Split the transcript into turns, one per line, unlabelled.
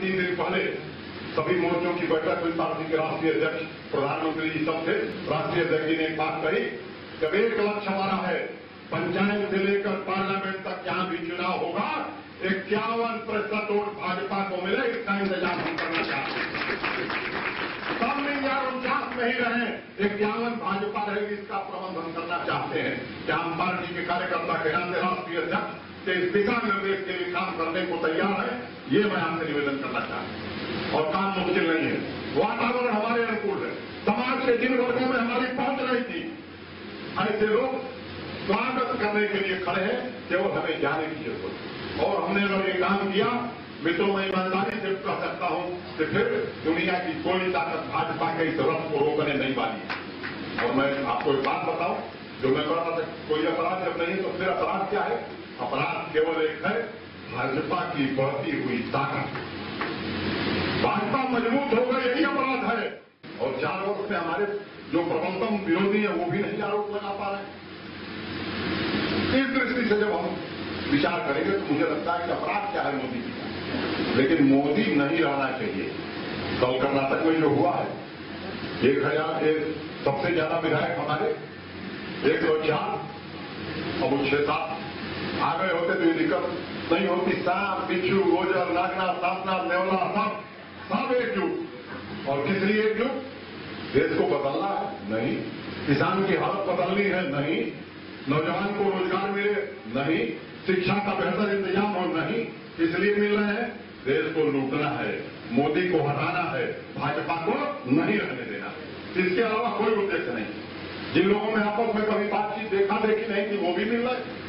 3 दिन पहले सभी मोर्चों की बैठक हुई। पार्टी के राष्ट्रीय अध्यक्ष, प्रधानमंत्री जी सब थे। राष्ट्रीय अध्यक्ष जी ने एक बात कही, जब एक लक्ष्य हमारा है पंचायत से लेकर पार्लियामेंट तक जहां भी चुनाव होगा 51% वोट भाजपा को मिले, इसका इंतजाम हम करना चाहते हैं। सब में 49 नहीं रहे, 51 भाजपा रहेगी, इसका प्रबंध हम करना चाहते हैं। क्या हम पार्टी के कार्यकर्ता के नाते राष्ट्रीय अध्यक्ष के इस दिशा निर्देश के लिए काम करने को तैयार है, ये मैं आपसे निवेदन करना चाहता हूं। और काम मुश्किल नहीं है, वातावरण हमारे अनुकूल है। समाज के जिन वर्गों में हमारी पहुंच नहीं थी, ऐसे लोग स्वागत करने के लिए खड़े हैं, केवल हमें जाने की जरूरत है। और हमने अगर ये काम किया, मित्रों मैं ईमानदारी से कह सकता हूं कि फिर दुनिया की कोई ताकत भाजपा के इस रथ को रोकने नहीं वाली है। और मैं आपको एक बात बताऊं, जो मैं कह रहा था, कोई अपराध जब नहीं तो फिर अपराध क्या है? अपराध केवल एक है, भाजपा की बढ़ती हुई ताकत। भाजपा मजबूत हो गई, यही अपराध है। और 4 वर्ष से हमारे जो प्रबंधन विरोधी है वो भी नहीं आरोप लगा पा रहे। इस दृष्टि से जब हम विचार करेंगे तो मुझे लगता है कि अपराध क्या है मोदी जी का। लेकिन मोदी नहीं रहना चाहिए। कल कर्नाटक में जो हुआ है, 1000 सबसे ज्यादा विधायक हमारे 104, अब वो 6-7 आ गए होते तो ये दिक्कत नहीं होती। सांप, बिच्छू, गोजर, नागनाथ, सापनाथ, नेवला सब एकजुट। और किस लिए एकजुट? देश को बदलना है? नहीं। किसान की हालत बदलनी है? नहीं। नौजवान को रोजगार मिले? नहीं। शिक्षा का बेहतर इंतजाम हो? नहीं। इसलिए मिल रहे हैं, देश को लूटना है, मोदी को हटाना है, भाजपा को नहीं रहने देना है। इसके अलावा कोई उद्देश्य नहीं। जिन लोगों में आपस में कभी बातचीत देखा देखी नहीं थी, वो भी मिल रहे हैं।